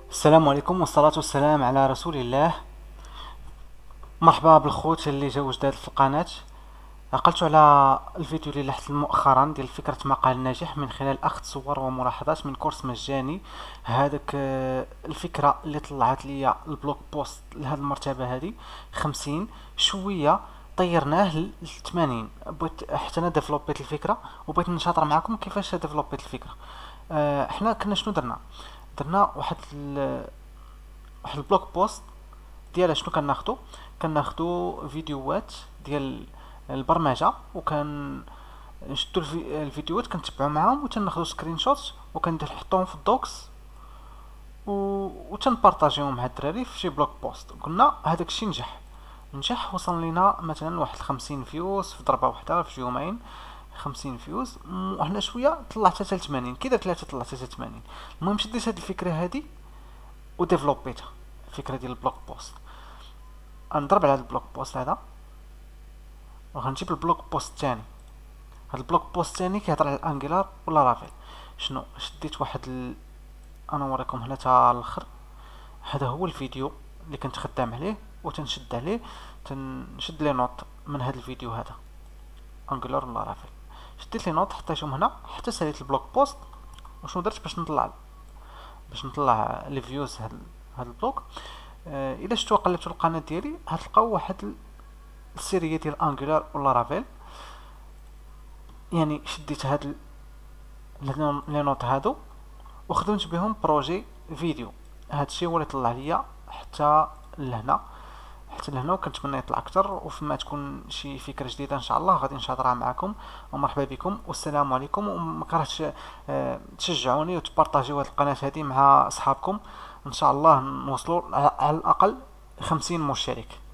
السلام عليكم والصلاة والسلام على رسول الله. مرحبا بالخوت اللي جاو جداد في القناة. عقلت على الفيديو اللي لحت مؤخرا ديال فكرة مقال ناجح من خلال أخذ صور وملاحظات من كورس مجاني. هذاك الفكرة اللي طلعت لي البلوك بوست لهذه المرتبة هذه 50 شوية، طيرناه ل 80. بغيت حتى انا ديفلوبيت الفكرة وبغيت نشاطر معكم كيفاش ديفلوبيت الفكرة. حنا كنا شنو درنا واحد البلوك بوست ديال شنو كناخدو فيديوهات ديال البرمجه، وكان نشدو الفيديوهات كنتبعو معاهم وتناخدو سكرين شوت وكنحطوهم في الدوكس و... وتنبارطاجيهم مع الدراري في شي بلوك بوست. قلنا هذاك الشيء نجح وصل لينا مثلا واحد 50 فيوز في ضربه واحده في يومين. 50 فيوز وهنا شويه طلعت حتى 80، كي درت 3 طلعت حتى 80. المهم شديت هاد الفكره هادي وديفلوبيتها، الفكره ديال البلوك بوست. غنضرب على هاد البلوك بوست هذا وغنجيب البلوك بوست الثاني. هاد البلوك بوست الثاني كيهضر على الانجلار ولا رافيل. شنو شديت انا نوريكم هنا تا الاخر. هذا هو الفيديو اللي كنت خدام عليه وتنشد عليه، تنشد لي نوت من هاد الفيديو هذا انجلار ولا رافيل. شديت لي نوت حطيتهم هنا حتى ساليت البلوك بوست. وشنو درت باش نطلع لي فيوز هاد البلوك. الا شفتوا قلبتوا القناه ديالي غتلقاو واحد السيريه ديال انجلار ولا رافيل. يعني شديت لي نوت هادو وخدمت بهم بروجي فيديو. هادشي هو اللي طلع ليا حتى لهنا وكنتمنى يطلع اكثر. وفما تكون شي فكره جديده ان شاء الله غادي نشاطرها معكم. ومرحبا بكم والسلام عليكم. وما كرهتش تشجعوني وتبارطاجيو هاد القناه هذه مع اصحابكم. ان شاء الله نوصلوا على الاقل 50 مشترك.